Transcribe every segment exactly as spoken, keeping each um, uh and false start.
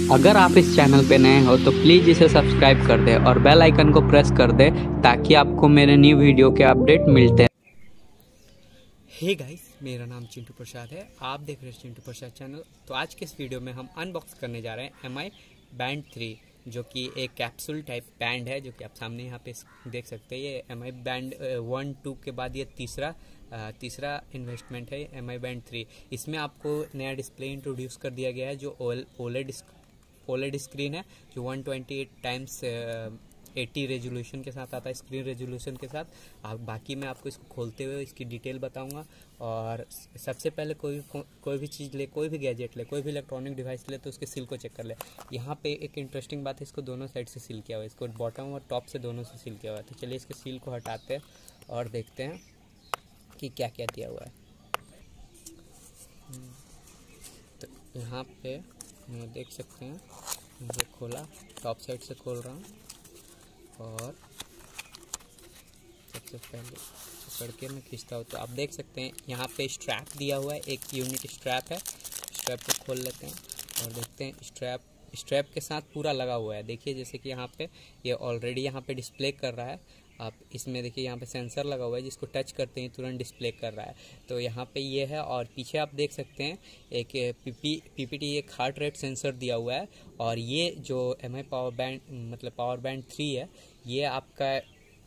अगर आप इस चैनल पे नए हो तो प्लीज़ इसे सब्सक्राइब कर दें और बेल आइकन को प्रेस कर दें ताकि आपको मेरे न्यू वीडियो के अपडेट मिलते हैं। हे गाइस, मेरा नाम चिंटू प्रसाद है। आप देख रहे हैं चिंटू प्रसाद चैनल। तो आज के इस वीडियो में हम अनबॉक्स करने जा रहे हैं एम आई बैंड थ्री, जो कि एक कैप्सूल टाइप बैंड है, जो कि आप सामने यहाँ पे देख सकते हैं। ये M I band one two के बाद ये तीसरा तीसरा इन्वेस्टमेंट है एम आई बैंड थ्री। इसमें आपको नया डिस्प्ले इंट्रोड्यूस कर दिया गया है, जो ओलेड ओलेड स्क्रीन है, जो one twenty eight times eighty resolution के साथ आता है, स्क्रीन रेजोल्यूशन के साथ। आप बाकी मैं आपको इसको खोलते हुए इसकी डिटेल बताऊंगा। और सबसे पहले कोई कोई भी चीज़ ले, कोई भी गैजेट ले, कोई भी इलेक्ट्रॉनिक डिवाइस ले, तो उसके सील को चेक कर ले। यहाँ पे एक इंटरेस्टिंग बात है, इसको दोनों साइड से सील किया हुआ है, इसको बॉटम और टॉप से दोनों से सील किया हुआ है। तो चलिए इसके सील को हटाते हैं और देखते हैं कि क्या क्या दिया हुआ है। तो यहाँ पे देख सकते हैं, मुझे खोला, टॉप साइड से खोल रहा हूँ और सबसे पहले पकड़ के मैं खींचता हूँ तो आप देख सकते हैं यहाँ पे स्ट्रैप दिया हुआ है, एक यूनिट स्ट्रैप है। स्ट्रैप को खोल लेते हैं और देखते हैं स्ट्रैप स्ट्रैप के साथ पूरा लगा हुआ है। देखिए जैसे कि यहाँ पे ये ऑलरेडी यहाँ पे डिस्प्ले कर रहा है। आप इसमें देखिए यहाँ पे सेंसर लगा हुआ है, जिसको टच करते ही तुरंत डिस्प्ले कर रहा है। तो यहाँ पे ये है और पीछे आप देख सकते हैं एक पीपी पीपीटी एक हार्ट रेट सेंसर दिया हुआ है। और ये जो एम आई पावर बैंड मतलब पावर बैंड थ्री है, ये आपका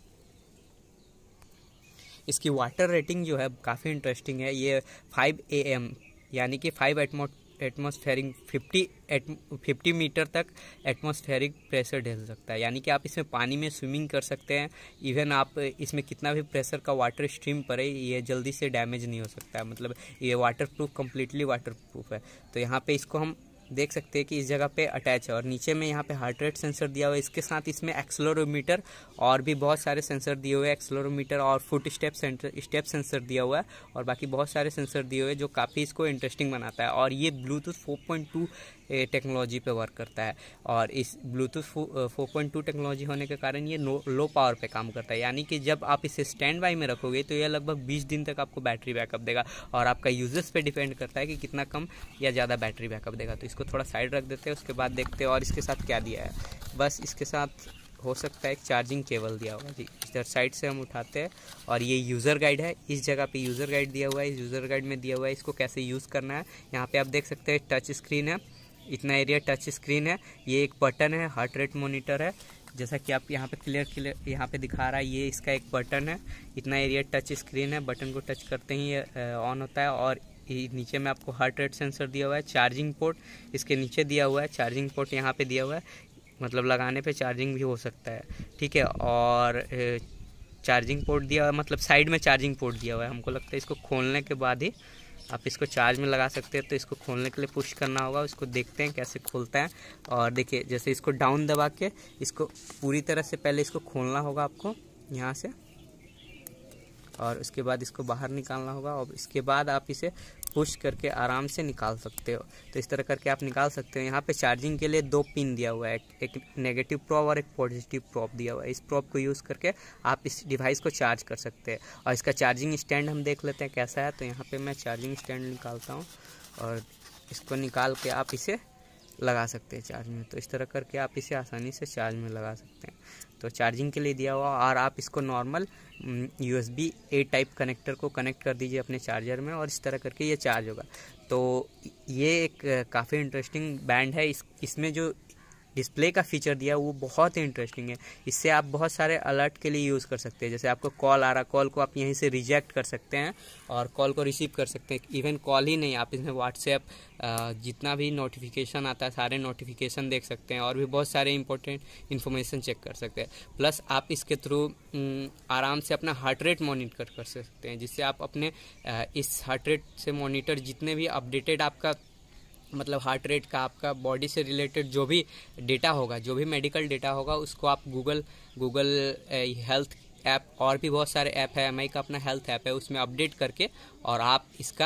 इसकी वाटर रेटिंग जो है काफ़ी इंटरेस्टिंग है। ये फाइव ए एम यानी कि फाइव एटमो एटमॉस्फेरिक फिफ्टी फिफ्टी मीटर तक एटमॉस्फेरिक प्रेशर झेल सकता है। यानी कि आप इसमें पानी में स्विमिंग कर सकते हैं। इवन आप इसमें कितना भी प्रेशर का वाटर स्ट्रीम पड़े, ये जल्दी से डैमेज नहीं हो सकता है। मतलब ये waterproof completely waterproof है। तो यहाँ पे इसको हम देख सकते हैं कि इस जगह पे अटैच है और नीचे में यहाँ पे हार्ट रेट सेंसर दिया हुआ है। इसके साथ इसमें एक्सेलेरोमीटर और भी बहुत सारे सेंसर दिए हुए हैं, एक्सेलेरोमीटर और footstep centre step sensor दिया हुआ है और बाकी बहुत सारे सेंसर दिए हुए हैं, जो काफ़ी इसको इंटरेस्टिंग बनाता है। और ये Bluetooth four point two technology पे वर्क करता है और इस Bluetooth four point two technology होने के कारण ये लो लो पावर पे काम करता है। यानी कि जब आप इसे स्टैंड बाई में रखोगे तो ये लगभग बीस दिन तक आपको बैटरी बैकअप देगा और आपका यूजर्स पे डिपेंड करता है कि कितना कम या ज़्यादा बैटरी बैकअप देगा। तो इसको थोड़ा साइड रख देते हैं, उसके बाद देखते हैं और इसके साथ क्या दिया है। बस इसके साथ हो सकता है एक चार्जिंग केबल दिया हुआ जी। इधर साइड से हम उठाते हैं और ये यूज़र गाइड है। इस जगह पे यूज़र गाइड दिया हुआ है, इस यूज़र गाइड में दिया हुआ है इसको कैसे यूज़ करना है। यहाँ पे आप देख सकते हैं टच स्क्रीन है, इतना एरिया टच स्क्रीन है। ये एक बटन है, हार्ट रेट मॉनिटर है, जैसा कि आप यहाँ पे क्लियर क्लियर यहाँ पे दिखा रहा है। ये इसका एक बटन है, इतना एरिया टच स्क्रीन है। बटन को टच करते ही ये ऑन होता है और नीचे में आपको हार्ट रेट सेंसर दिया हुआ है। चार्जिंग पोर्ट इसके नीचे दिया हुआ है, चार्जिंग पोर्ट यहाँ पे दिया हुआ है, मतलब लगाने पे चार्जिंग भी हो सकता है, ठीक है। और चार्जिंग पोर्ट दिया हुआ है, मतलब साइड में चार्जिंग पोर्ट दिया हुआ है। हमको लगता है इसको खोलने के बाद ही आप इसको चार्ज में लगा सकते हैं। तो इसको खोलने के लिए पुश करना होगा, इसको देखते हैं कैसे खोलता है। और देखिए जैसे इसको डाउन दबा के इसको पूरी तरह से पहले इसको खोलना होगा आपको यहाँ से, और उसके बाद इसको बाहर निकालना होगा और इसके बाद आप इसे पुश करके आराम से निकाल सकते हो। तो इस तरह करके आप निकाल सकते हो। यहाँ पे चार्जिंग के लिए दो पिन दिया हुआ है, एक नेगेटिव प्रोब और एक पॉजिटिव प्रोब दिया हुआ है। इस प्रोब को यूज़ करके आप इस डिवाइस को चार्ज कर सकते हैं। और इसका चार्जिंग स्टैंड हम देख लेते हैं कैसा है। तो यहाँ पे मैं चार्जिंग स्टैंड निकालता हूँ और इसको निकाल के आप इसे लगा सकते हैं चार्ज में। तो इस तरह करके आप इसे आसानी से चार्ज में लगा सकते हैं। तो चार्जिंग के लिए दिया हुआ, और आप इसको normal USB A type connector को कनेक्ट कर दीजिए अपने चार्जर में और इस तरह करके ये चार्ज होगा। तो ये एक काफ़ी इंटरेस्टिंग बैंड है। इस इसमें जो डिस्प्ले का फीचर दिया वो बहुत ही इंटरेस्टिंग है। इससे आप बहुत सारे अलर्ट के लिए यूज़ कर सकते हैं। जैसे आपको कॉल आ रहा, कॉल को आप यहीं से रिजेक्ट कर सकते हैं और कॉल को रिसीव कर सकते हैं। इवन कॉल ही नहीं, आप इसमें व्हाट्सएप जितना भी नोटिफिकेशन आता है सारे नोटिफिकेशन देख सकते हैं और भी बहुत सारे इंपॉर्टेंट इन्फॉर्मेशन चेक कर सकते हैं। प्लस आप इसके थ्रू आराम से अपना हार्ट रेट मॉनिटर कर सकते हैं, जिससे आप अपने इस हार्ट रेट से मॉनिटर जितने भी अपडेटेड आपका मतलब हार्ट रेट का, आपका बॉडी से रिलेटेड जो भी डेटा होगा, जो भी मेडिकल डेटा होगा, उसको आप गूगल गूगल हेल्थ ऐप और भी बहुत सारे ऐप है, एम आई का अपना हेल्थ ऐप है, उसमें अपडेट करके और आप इसका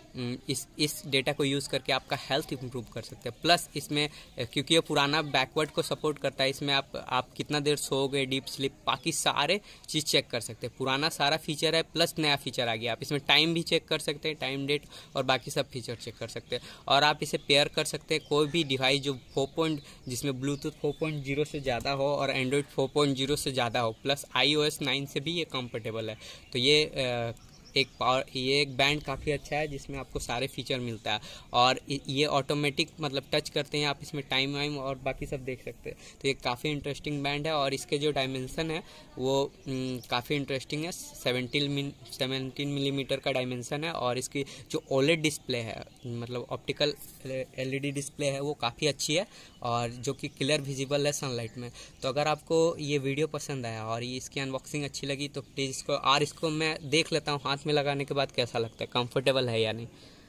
इस इस डेटा को यूज़ करके आपका हेल्थ इंप्रूव कर सकते हैं। प्लस इसमें क्योंकि ये पुराना बैकवर्ड को सपोर्ट करता है, इसमें आप आप कितना देर सोओगे, डीप स्लीप, बाकी सारे चीज़ चेक कर सकते हैं। पुराना सारा फीचर है प्लस नया फीचर आ गया। आप इसमें टाइम भी चेक कर सकते हैं, टाइम, डेट और बाकी सब फीचर चेक कर सकते हैं। और आप इसे पेयर कर सकते हैं कोई भी डिवाइस जो फोर पॉइंट जिसमें ब्लूटूथ फोर पॉइंट ज़ीरो से ज़्यादा हो और एंड्रॉयड फोर पॉइंट ज़ीरो से ज़्यादा हो, plus I O S nine से भी ये कंफर्टेबल है। तो ये आ, एक पावर ये एक बैंड काफ़ी अच्छा है जिसमें आपको सारे फीचर मिलता है। और ये ऑटोमेटिक मतलब टच करते हैं आप, इसमें टाइम वाइम और बाकी सब देख सकते हैं। तो ये काफ़ी इंटरेस्टिंग बैंड है और इसके जो डायमेंशन है वो काफ़ी इंटरेस्टिंग है। सेवनटीन सेवनटीन मिलीमीटर का डायमेंशन है और इसकी जो ओलेड डिस्प्ले है, मतलब optical L E D display है, वो काफ़ी अच्छी है और जो कि क्लियर विजिबल है सनलाइट में। तो अगर आपको ये वीडियो पसंद आया और ये इसकी अनबॉक्सिंग अच्छी लगी तो प्लीज़ इसको और इसको मैं देख लेता हूँ हाथ में लगाने के बाद कैसा लगता है, कंफर्टेबल है या नहीं।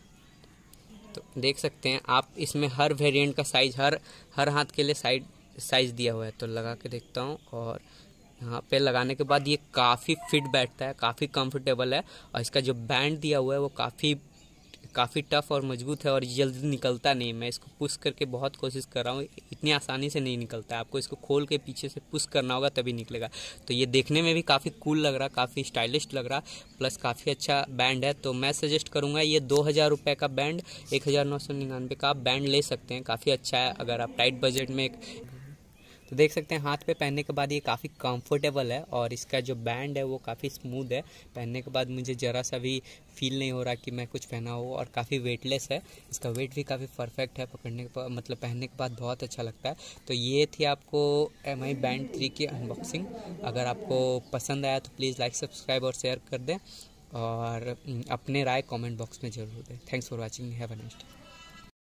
तो देख सकते हैं आप, इसमें हर वेरिएंट का साइज हर हर हाथ के लिए साइड साइज़ दिया हुआ है। तो लगा के देखता हूँ और यहाँ पे लगाने के बाद ये काफ़ी फिट बैठता है, काफ़ी कंफर्टेबल है। और इसका जो बैंड दिया हुआ है वो काफ़ी काफ़ी टफ और मजबूत है और जल्दी निकलता नहीं। मैं इसको पुश करके बहुत कोशिश कर रहा हूँ, इतनी आसानी से नहीं निकलता है। आपको इसको खोल के पीछे से पुश करना होगा तभी निकलेगा। तो ये देखने में भी काफ़ी कूल लग रहा, काफ़ी स्टाइलिश लग रहा, प्लस काफ़ी अच्छा बैंड है। तो मैं सजेस्ट करूँगा ये दो हज़ार रुपये का बैंड एक हज़ार नौ सौ निन्यानवे का आप बैंड ले सकते हैं, काफ़ी अच्छा है अगर आप टाइट बजट में एक। तो देख सकते हैं हाथ पे पहनने के बाद ये काफ़ी कंफर्टेबल है और इसका जो बैंड है वो काफ़ी स्मूथ है। पहनने के बाद मुझे ज़रा सा भी फील नहीं हो रहा कि मैं कुछ पहना हो और काफ़ी वेटलेस है। इसका वेट भी काफ़ी परफेक्ट है, पकड़ने के बाद मतलब पहनने के बाद बहुत अच्छा लगता है। तो ये थी आपको एम आई बैंड थ्री की अनबॉक्सिंग। अगर आपको पसंद आया तो प्लीज़ लाइक, सब्सक्राइब और शेयर कर दें और अपने राय कमेंट बॉक्स में ज़रूर दें। Thanks for watching, have a nice day.